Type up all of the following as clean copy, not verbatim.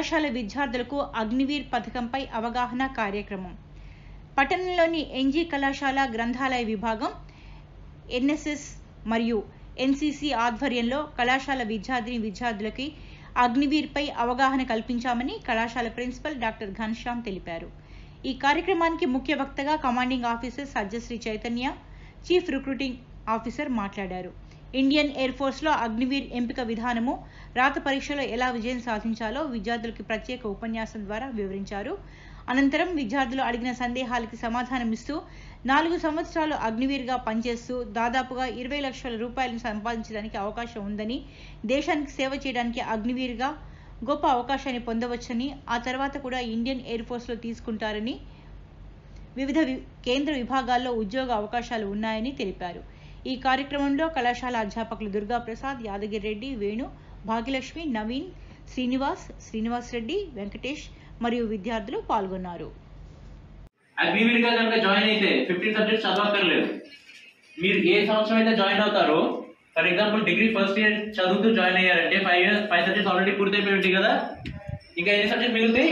కళాశాల విద్యార్థులకు అగ్నివీర్ పథకంపై అవగాహన కార్యక్రమం. పట్టణంలోని ఎన్జీ కళాశాల గ్రంథాలయ విభాగం, ఎన్ఎస్ఎస్ మరియు ఎన్సీసీ ఆధ్వర్యంలో కళాశాల విద్యార్థులకి అగ్నివీర్పై అవగాహన కల్పించామని కళాశాల ప్రిన్సిపల్ డాక్టర్ ఘనశ్యామ్ తెలిపారు. ఈ కార్యక్రమానికి ముఖ్య వక్తగా commanding officer Sajjashri Chaitanya, chief recruiting officer మాట్లాడారు. ఇండియన్ ఎయిర్ ఫోర్స్లో అగ్నివీర్ ఎంపిక విధానము, రాత పరీక్షలో ఎలా విజయం సాధించాలో విద్యార్థులకు ప్రత్యేక ఉపన్యాసం ద్వారా వివరించారు. అనంతరం విద్యార్థులు అడిగిన సందేహాలకి సమాధానమిస్తూ 4 సంవత్సరాలు అగ్నివీర్గా పనిచేస్తూ దాదాపుగా 20 లక్షల రూపాయలను సంపాదించడానికి అవకాశం ఉందని, దేశానికి సేవ చేయడానికి అగ్నివీర్గా గొప్ప అవకాశాన్ని పొందవచ్చని, ఆ తర్వాత కూడా ఇండియన్ ఎయిర్ ఫోర్స్లో తీసుకుంటారని, వివిధ కేంద్ర విభాగాల్లో ఉద్యోగ అవకాశాలు ఉన్నాయని తెలిపారు. ఈ కార్యక్రమంలో కళాశాల అధ్యాపకులు దుర్గాప్రసాద్, యాదగిరి రెడ్డి, వేణు, భాగ్యలక్ష్మి, నవీన్, శ్రీనివాస్ రెడ్డి, వెంకటేష్ మరియు విద్యార్థులు పాల్గొన్నారు. అగ్నివీర్గా కనుక జాయిన్ అయితే 15 సబ్జెక్ట్స్ చదవక్కర్లేదు. మీరు ఏ సంవత్సరం అయితే జాయిన్ అవుతారో, for example degree first year చదువుతూ జాయిన్ అయ్యారంటే 5 సబ్జెక్ట్స్ ఆల్రెడీ పూర్తయిపోయి ఉంటాయి కదా. ఇంకా ఎన్ని సబ్జెక్ట్ మిగులుతాయి?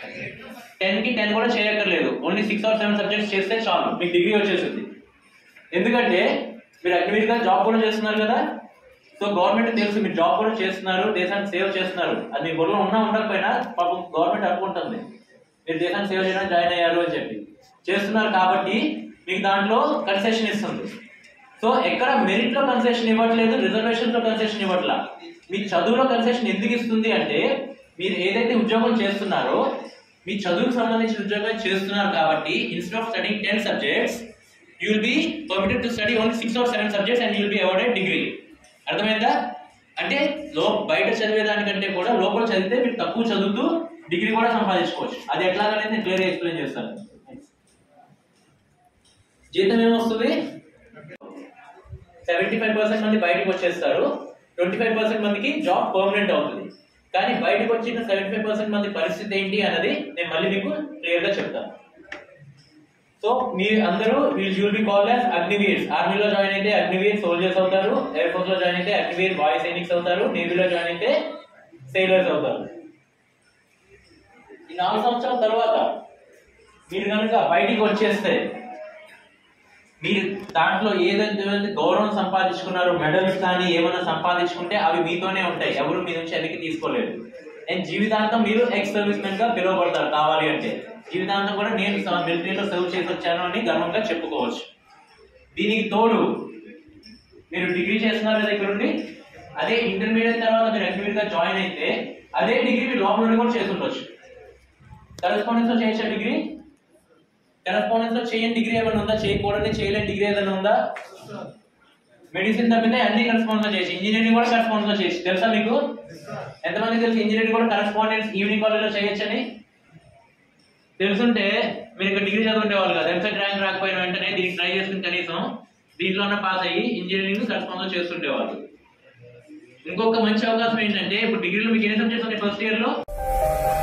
10కి 10 కూడా చేయక్కర్లేదు. ఓన్లీ 6 or 7 సబ్జెక్ట్స్ చేస్తే చాలు, మీకు డిగ్రీ వచ్చేసింది. ఎందుకంటే మీరు అగ్నివీర్గా జాబ్ కూడా చేస్తున్నారు కదా. సో గవర్నమెంట్ తెలుసు మీరు జాబ్ కూడా చేస్తున్నారు, దేశానికి సేవ చేస్తున్నారు. అది మీ బుర్రలో ఉండకపోయినా పాపం గవర్నమెంట్ అనుకుంటుంది మీరు దేశానికి సేవ చేయడానికి జాయిన్ అయ్యారు అని చెప్పి. చేస్తున్నారు కాబట్టి మీకు దాంట్లో కన్సెషన్ ఇస్తుంది. సో ఎక్కడ మెరిట్ లో కన్సెషన్ ఇవ్వట్లేదు, రిజర్వేషన్ లో కన్సెషన్ ఇవ్వట్లా. మీ చదువులో కన్సెషన్ ఎందుకు ఇస్తుంది అంటే, మీరు ఏదైతే ఉద్యోగం చేస్తున్నారో మీ చదువుకు సంబంధించిన ఉద్యోగం చేస్తున్నారు కాబట్టి instead of studying 10 subjects you will be permitted to study only 6 or 7 subjects and you will be awarded degree. అర్థమైందా? అంటే బయట చదివేదానికంటే కూడా లోపల చదివితే మీరు తక్కువ చదువుతూ డిగ్రీ కూడా సంపాదించుకోవచ్చు. అది ఎట్లాగనేది నేను క్లియర్గా ఎక్స్ప్లెయిన్ చేస్తాను. జీతం ఏమొస్తుంది? 75% మంది బయటకు వచ్చేస్తారు, 25% మందికి జాబ్ పర్మనెంట్ అవుతుంది. కానీ బయటకు వచ్చిన 75% మంది పరిస్థితి ఏంటి అన్నది నేను మళ్ళీ మీకు క్లియర్గా చెప్తాను. సో మీ అందరూ will be called as Agniveers. ఆర్మీలో జాయిన్ అయితే అగ్నివీర్ సోల్జర్స్ అవుతారు, ఎయిర్ ఫోర్స్ లో జాయిన్ అయితే అగ్నివీర్ వాయు సైనిక్స్ అవుతారు, నేవీలో జాయిన్ అయితే సెయిలర్స్ అవుతారు. ఈ 4 సంవత్సరాల తర్వాత మీరు కనుక బయటికి వచ్చేస్తే మీరు దాంట్లో ఏదైతే గౌరవం సంపాదించుకున్నారో, మెడల్స్ కానీ ఏమైనా సంపాదించుకుంటే అవి మీతోనే ఉంటాయి, ఎవరు మీ నుంచి వెనక్కి తీసుకోలేరు. అండ్ జీవితాంతం మీరు ఎక్స్ సర్వీస్ మెన్ గా పిలువబడతారు. కావాలి అంటే జీవితాంతం కూడా నేను మిలిటరీలో సర్వ్ చేసి వచ్చాను అని గర్వంగా చెప్పుకోవచ్చు. దీనికి తోడు మీరు డిగ్రీ చేస్తున్నారు కదా ఇక్కడ ఉండి, అదే ఇంటర్మీడియట్ తర్వాత మీరు అగ్నివీర్గా జాయిన్ అయితే అదే డిగ్రీ మీరు లోపల నుండి కూడా చేసి ఉండొచ్చు. కరెస్పాండెన్స్ లో చేయొచ్చా డిగ్రీ? కరెస్పాండెన్స్ లో చేయని డిగ్రీ ఏమైనా ఉందా? చేయకూడదు చేయలేని డిగ్రీ ఏదైనా ఉందా? మెడిసిన్ తప్పితే అన్ని కరెస్పాండెన్స్ లో చేసి, ఇంజనీరింగ్ కూడా కరెస్పాండెన్స్ లో చేసి. తెలుసా మీకు? ఎంతమంది తెలుసు ఇంజనీరింగ్ కూడా కరెస్పాండెన్స్ ఈవినింగ్ కాలేజ్ లో చేయొచ్చని? తెలుసుంటే మీరు ఇక్కడ డిగ్రీ చదువుంటే వాళ్ళు కాదు. ఎంసెట్ ర్యాంక్ రాకపోయిన వెంటనే దీనికి ట్రై చేసుకుని కనీసం దీంట్లోనే పాస్ అయ్యి ఇంజనీరింగ్ కరెస్పాండెన్స్ చేస్తుండేవాళ్ళు. ఇంకొక మంచి అవకాశం ఏంటంటే, ఇప్పుడు డిగ్రీలో మీకు ఎన్ని సబ్జెక్ట్స్ ఉన్నాయి ఫస్ట్ ఇయర్ లో?